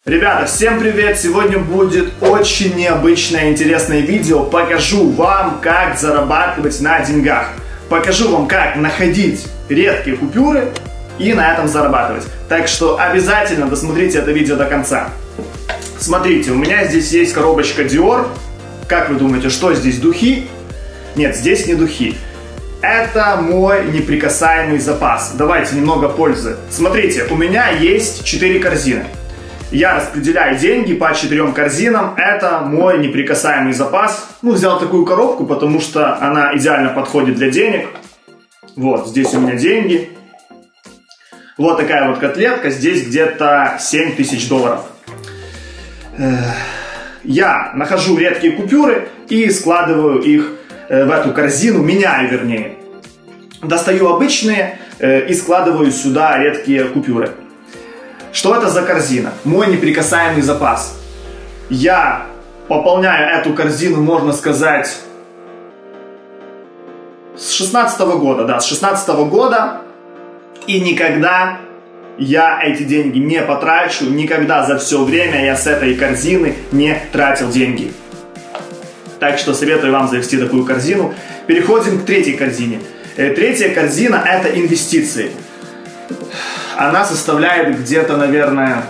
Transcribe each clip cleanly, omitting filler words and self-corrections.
Ребята, всем привет! Сегодня будет очень необычное, интересное видео. Покажу вам, как зарабатывать на деньгах. Покажу вам, как находить редкие купюры и на этом зарабатывать. Так что обязательно досмотрите это видео до конца. Смотрите, у меня здесь есть коробочка Dior. Как вы думаете, что здесь, духи? Нет, здесь не духи. Это мой неприкасаемый запас. Давайте немного пользы. Смотрите, у меня есть 4 корзины. Я распределяю деньги по 4 корзинам. Это мой неприкасаемый запас. Ну, взял такую коробку, потому что она идеально подходит для денег. Вот, здесь у меня деньги. Вот такая вот котлетка. Здесь где-то 7000 долларов. Я нахожу редкие купюры и складываю их в эту корзину, меняю вернее. Достаю обычные и складываю сюда редкие купюры. Что это за корзина? Мой неприкасаемый запас. Я пополняю эту корзину, можно сказать, с 16 года. Да, с 16 года. И никогда я эти деньги не потрачу. Никогда за все время я с этой корзины не тратил деньги. Так что советую вам завести такую корзину. Переходим к третьей корзине. Третья корзина – это инвестиции. Она составляет где-то, наверное,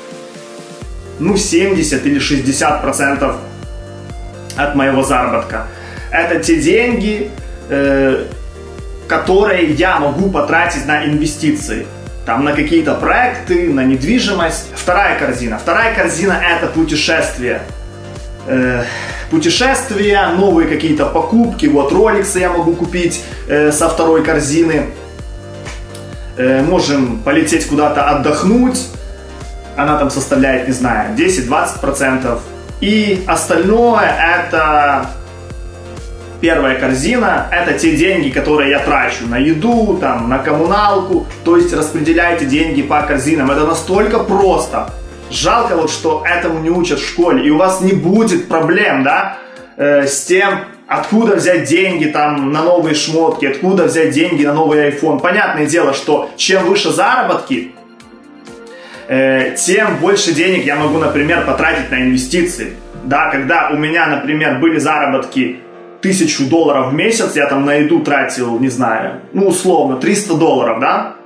70 или 60% от моего заработка. Это те деньги, которые я могу потратить на инвестиции. Там на какие-то проекты, на недвижимость. Вторая корзина. Вторая корзина – это путешествия. Путешествия, новые какие-то покупки. Вот роликсы я могу купить со второй корзины. Можем полететь куда-то отдохнуть. Она там составляет, не знаю, 10-20%. И остальное это первая корзина. Это те деньги, которые я трачу на еду, там, на коммуналку. То есть распределяйте деньги по корзинам. Это настолько просто. Жалко вот, что этому не учат в школе. И у вас не будет проблем, да, с тем, откуда взять деньги там на новые шмотки, откуда взять деньги на новый iPhone. Понятное дело, что чем выше заработки, тем больше денег я могу, например, потратить на инвестиции. Да, когда у меня, например, были заработки 1000 долларов в месяц, я там на еду тратил, не знаю, ну условно, 300 долларов, да?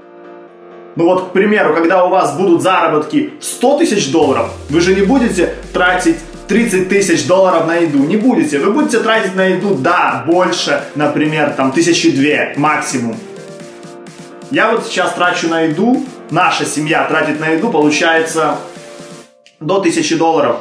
Ну вот, к примеру, когда у вас будут заработки 100 тысяч долларов, вы же не будете тратить 30 тысяч долларов на еду. Не будете. Вы будете тратить на еду, да, больше, например, там 1002 максимум. Я вот сейчас трачу на еду, наша семья тратит на еду, получается, до 1000 долларов.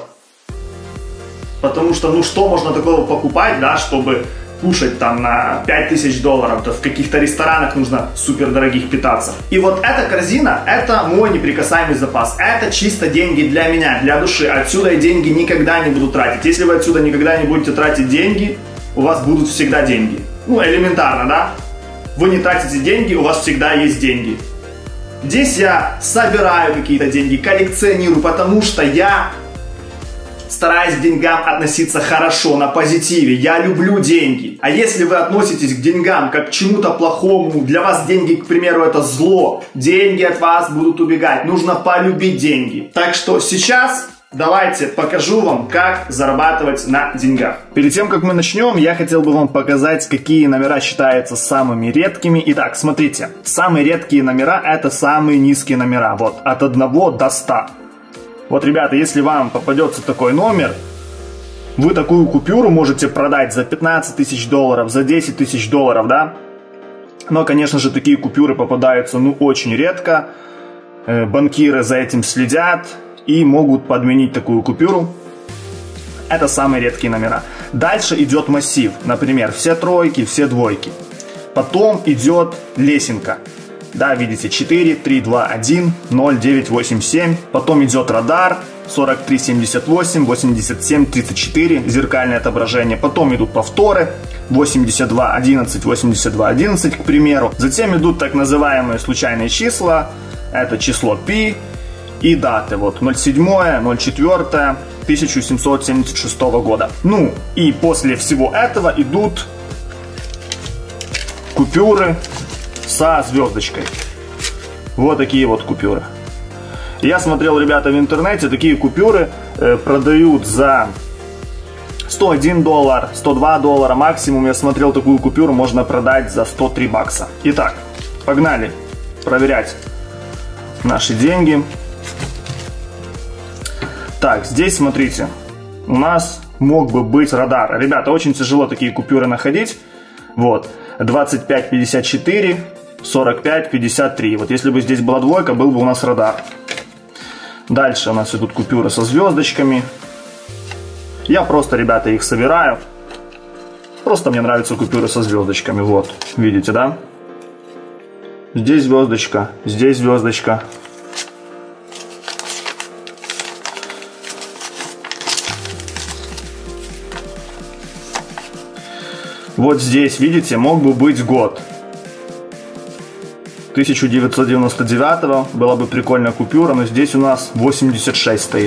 Потому что, ну что можно такого покупать, да, чтобы кушать там на 5000 долларов, то в каких-то ресторанах нужно супер дорогих питаться. И вот эта корзина, это мой неприкасаемый запас. Это чисто деньги для меня, для души. Отсюда я деньги никогда не буду тратить. Если вы отсюда никогда не будете тратить деньги, у вас будут всегда деньги. Ну, элементарно, да? Вы не тратите деньги, у вас всегда есть деньги. Здесь я собираю какие-то деньги, коллекционирую, потому что я стараюсь к деньгам относиться хорошо, на позитиве. Я люблю деньги. А если вы относитесь к деньгам как к чему-то плохому, для вас деньги, к примеру, это зло, деньги от вас будут убегать. Нужно полюбить деньги. Так что сейчас давайте покажу вам, как зарабатывать на деньгах. Перед тем, как мы начнем, я хотел бы вам показать, какие номера считаются самыми редкими. Итак, смотрите. Самые редкие номера – это самые низкие номера. Вот, от 1 до 100. Вот, ребята, если вам попадется такой номер, вы такую купюру можете продать за 15 тысяч долларов, за 10 тысяч долларов, да? Но, конечно же, такие купюры попадаются, ну, очень редко. Банкиры за этим следят и могут подменить такую купюру. Это самые редкие номера. Дальше идет массив, например, все тройки, все двойки. Потом идет лесенка. Да, видите, 4, 3, 2, 1, 0, 9, 8, 7. Потом идет радар, 43, 78, 87, 34, зеркальное отображение. Потом идут повторы, 82, 11, 82, 11, к примеру. Затем идут так называемые случайные числа. Это число π и даты. Вот 07, 04, 1776 года. Ну, и после всего этого идут купюры со звездочкой. Вот такие вот купюры. Я смотрел, ребята, в интернете, такие купюры продают за 101 доллар, 102 доллара. Максимум я смотрел, такую купюру можно продать за 103 бакса. Итак, погнали проверять наши деньги. Так, здесь, смотрите, у нас мог бы быть радар. Ребята, очень тяжело такие купюры находить. Вот, 25.54, 45.53. Вот если бы здесь была двойка, был бы у нас радар. Дальше у нас идут купюры со звездочками. Я просто, ребята, их собираю. Просто мне нравятся купюры со звездочками. Вот, видите, да? Здесь звездочка, здесь звездочка. Вот здесь, видите, мог бы быть год. 1999 была бы прикольная купюра, но здесь у нас 86 стоит.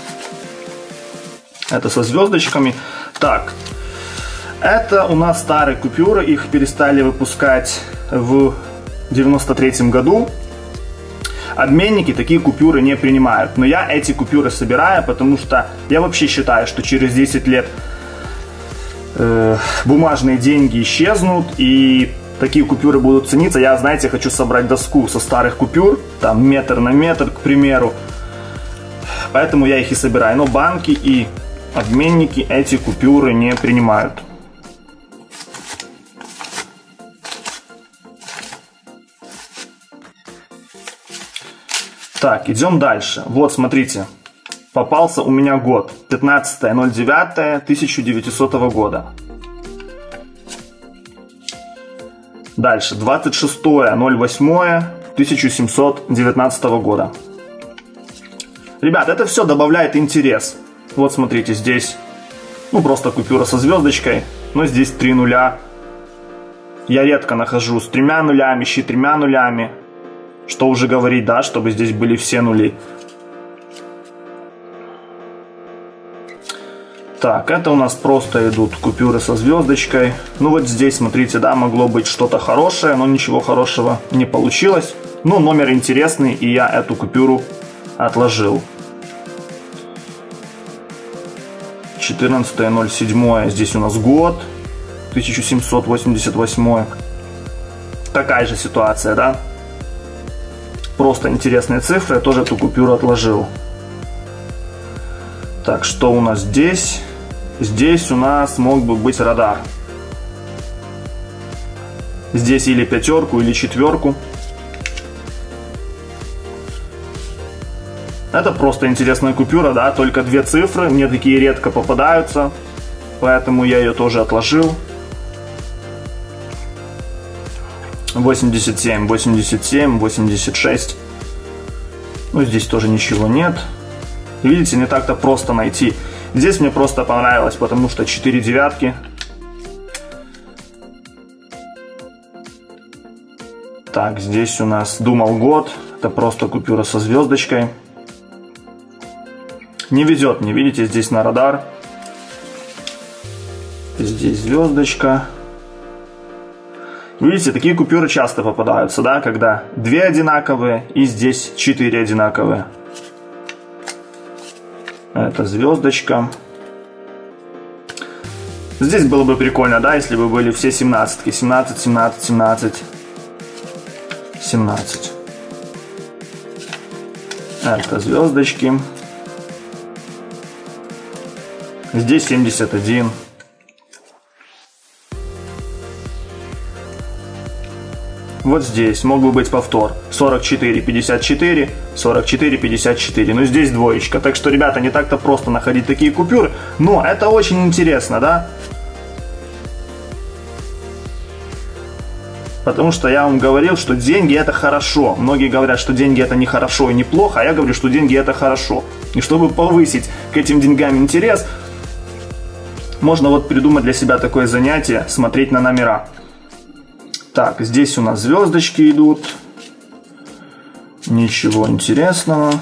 Это со звездочками. Так, это у нас старые купюры, их перестали выпускать в 93 году. Обменники такие купюры не принимают. Но я эти купюры собираю, потому что я вообще считаю, что через 10 лет бумажные деньги исчезнут, и такие купюры будут цениться. Я, знаете, хочу собрать доску со старых купюр, там метр на метр, к примеру. Поэтому я их и собираю. Но банки и обменники эти купюры не принимают. Так, идем дальше. Вот, смотрите. Попался у меня год. 15.09.1900 года. Дальше. 26.08.1719 года. Ребят, это все добавляет интерес. Вот, смотрите, здесь, ну, просто купюра со звездочкой. Но здесь 3 нуля. Я редко нахожу с 3 нулями, с 4 нулями. Что уже говорить, да, чтобы здесь были все нули. Так, это у нас просто идут купюры со звездочкой. Ну вот здесь, смотрите, да, могло быть что-то хорошее, но ничего хорошего не получилось. Но номер интересный, и я эту купюру отложил. 14.07, здесь у нас год, 1788. Такая же ситуация, да? Просто интересные цифры, я тоже эту купюру отложил. Так, что у нас здесь? Здесь у нас мог бы быть радар. Здесь или пятерку, или четверку. Это просто интересная купюра, да, только 2 цифры. Мне такие редко попадаются, поэтому я ее тоже отложил. 87, 87, 86. Ну, здесь тоже ничего нет. Видите, не так-то просто найти. Здесь мне просто понравилось, потому что 4 девятки. Так, здесь у нас думал год. Это просто купюра со звездочкой. Не везет мне, видите, здесь на радар. Здесь звездочка. Видите, такие купюры часто попадаются, да, когда 2 одинаковые и здесь 4 одинаковые. Это звездочка. Здесь было бы прикольно, да, если бы были все 17-ки. 17, 17, 17, 17. Это звездочки. Здесь 71. Вот здесь мог бы быть повтор. 44, 54, 44, 54. Но здесь двоечка. Так что, ребята, не так-то просто находить такие купюры. Но это очень интересно, да? Потому что я вам говорил, что деньги это хорошо. Многие говорят, что деньги это не хорошо и не плохо. А я говорю, что деньги это хорошо. И чтобы повысить к этим деньгам интерес, можно вот придумать для себя такое занятие, смотреть на номера. Так, здесь у нас звездочки идут. Ничего интересного.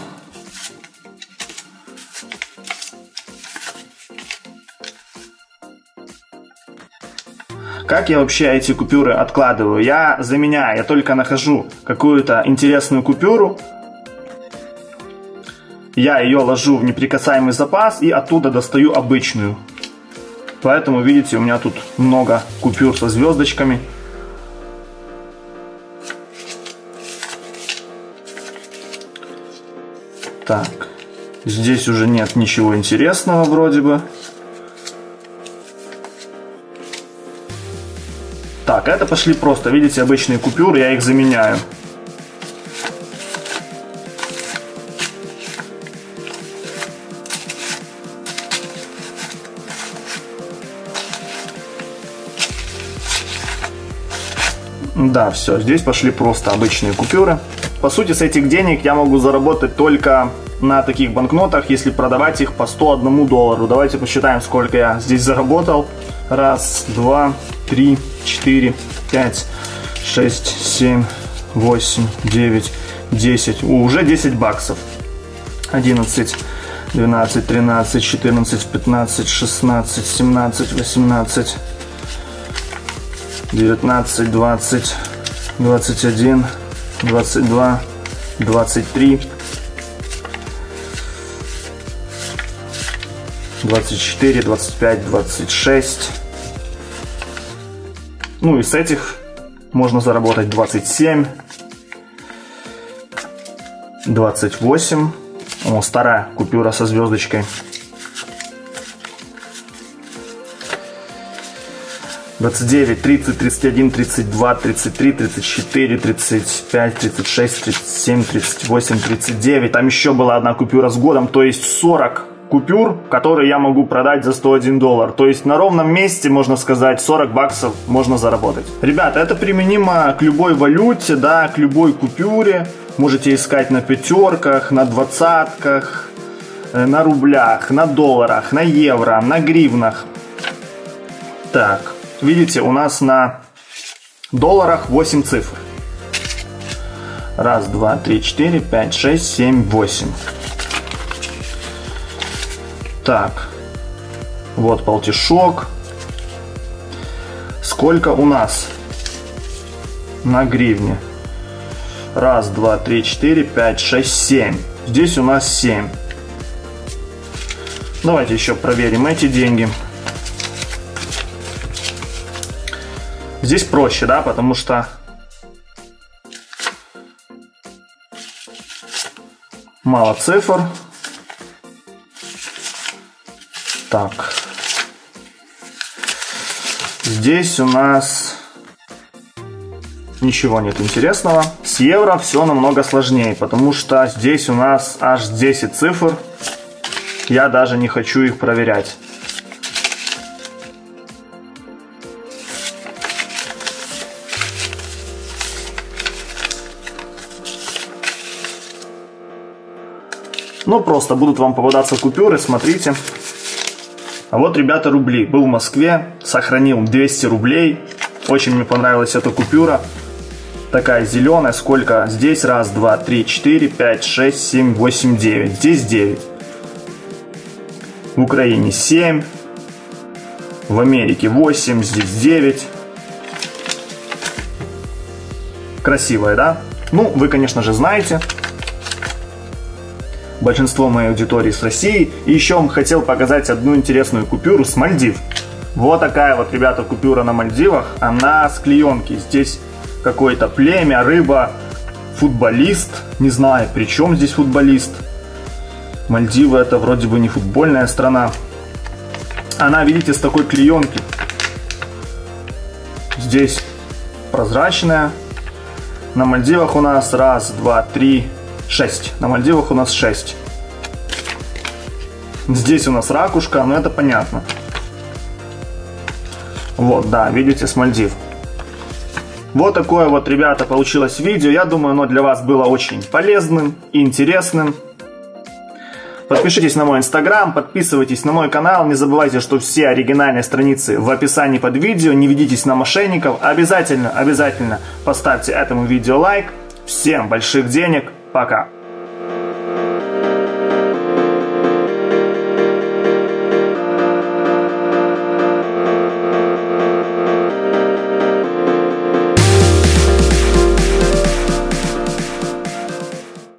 Как я вообще эти купюры откладываю? Я заменяю, я только нахожу какую-то интересную купюру. я ее ложу в неприкасаемый запас и оттуда достаю обычную. Поэтому, видите, у меня тут много купюр со звездочками. Так, здесь уже нет ничего интересного вроде бы. Так, это пошли просто, видите, обычные купюры, я их заменяю. Да, все, здесь пошли просто обычные купюры. По сути, с этих денег я могу заработать только на таких банкнотах, если продавать их по 101 доллару. Давайте посчитаем, сколько я здесь заработал. Раз, два, три, 4, 5, 6, 7, 8, 9, 10. Уже 10 баксов. 11, 12, 13, 14, 15, 16, 17, 18, 19, 20, 21, 22, 23, 24, 25, 26. Ну и с этих можно заработать 27, 28. О, старая купюра со звездочкой. 29, 30, 31, 32, 33, 34, 35, 36, 37, 38, 39. Там еще была одна купюра с годом, то есть 40 купюр, которые я могу продать за 101 доллар. То есть на ровном месте, можно сказать, 40 баксов можно заработать. Ребята, это применимо к любой валюте, да, к любой купюре. Можете искать на пятерках, на двадцатках, на рублях, на долларах, на евро, на гривнах. Так, видите, у нас на долларах 8 цифр. Раз, два, три, 4, 5, 6, 7, 8. Так, вот полтишок. Сколько у нас на гривне? Раз, два, три, 4, 5, 6, 7. Здесь у нас 7. Давайте еще проверим эти деньги. Здесь проще, да, потому что мало цифр. Так. Здесь у нас ничего нет интересного. С евро все намного сложнее, потому что здесь у нас аж 10 цифр. Я даже не хочу их проверять. Ну, просто будут вам попадаться купюры, смотрите. А вот, ребята, рубли. Был в Москве, сохранил 200 рублей. Очень мне понравилась эта купюра. Такая зеленая. Сколько? Здесь раз, два, три, 4, 5, 6, 7, 8, 9. Здесь 9. В Украине 7. В Америке 8. Здесь 9. Красивая, да? Ну, вы, конечно же, знаете. Большинство моей аудитории с России. И еще вам хотел показать одну интересную купюру с Мальдив. Вот такая вот, ребята, купюра на Мальдивах. Она с клеенки. Здесь какое-то племя, рыба, футболист. Не знаю, при чем здесь футболист. Мальдивы это вроде бы не футбольная страна. Она, видите, с такой клеенки. Здесь прозрачная. На Мальдивах у нас раз, два, три, 6. На Мальдивах у нас 6. Здесь у нас ракушка, но это понятно. Вот, да, видите, с Мальдив. Вот такое вот, ребята, получилось видео. Я думаю, оно для вас было очень полезным и интересным. Подпишитесь на мой инстаграм, подписывайтесь на мой канал. Не забывайте, что все оригинальные страницы в описании под видео. Не ведитесь на мошенников. Обязательно поставьте этому видео лайк. Всем больших денег. Пока.